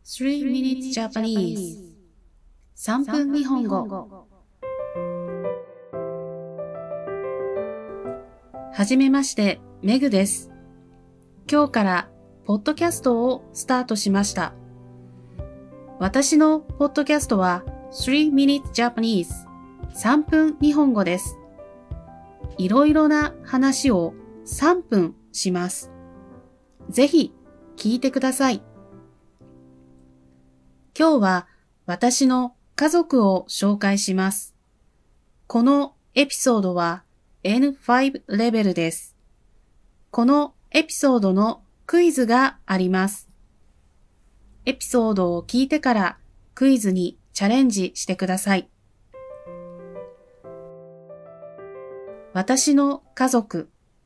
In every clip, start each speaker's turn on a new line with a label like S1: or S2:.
S1: 3 minutes Japanese 3分日本語。はじめまして、メグです。今日からポッドキャストをスタートしました。私のポッドキャストは3 minutes Japanese 3分日本語です。いろいろな話を3分します。ぜひ聞いてください。今日は私の家族を紹介します。このエピソードは N5 レベルです。このエピソードのクイズがあります。エピソードを聞いてからクイズにチャレンジしてください。私の家族。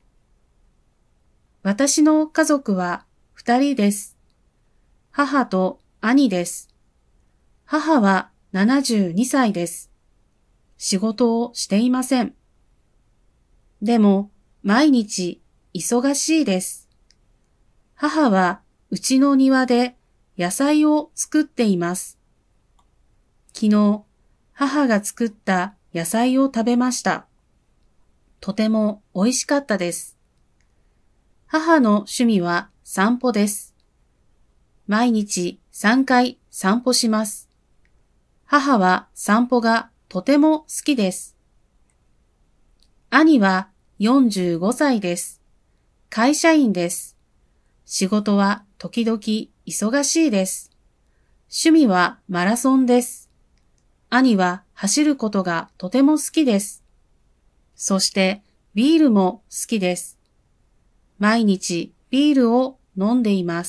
S1: 私の家族は2人です。母と兄です。母は72歳です。仕事をしていません。でも、毎日忙しいです。母はうちの庭で野菜を作っています。昨日、母が作った野菜を食べました。とても美味しかったです。母の趣味は散歩です。毎日3回散歩します。母は散歩がとても好きです。兄は45歳です。会社員です。仕事は時々忙しいです。趣味はマラソンです。兄は走ることがとても好きです。そしてビールも好きです。毎日ビールを飲んでいます。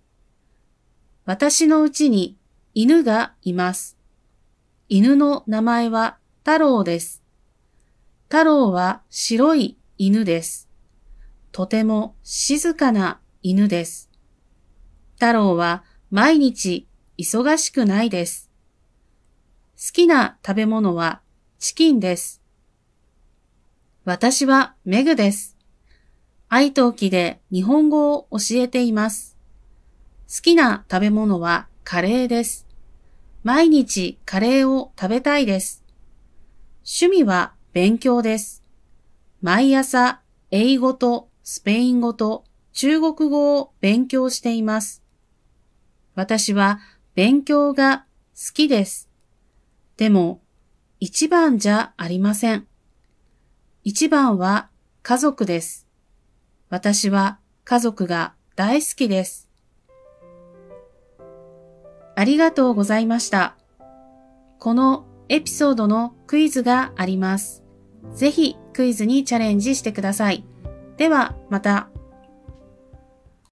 S1: 私のうちに犬がいます。犬の名前は太郎です。太郎は白い犬です。とても静かな犬です。太郎は毎日忙しくないです。好きな食べ物はチキンです。私はメグです。愛登記で日本語を教えています。好きな食べ物はカレーです。毎日カレーを食べたいです。趣味は勉強です。毎朝英語とスペイン語と中国語を勉強しています。私は勉強が好きです。でも一番じゃありません。一番は家族です。私は家族が大好きです。ありがとうございました。このエピソードのクイズがあります。ぜひクイズにチャレンジしてください。ではまた。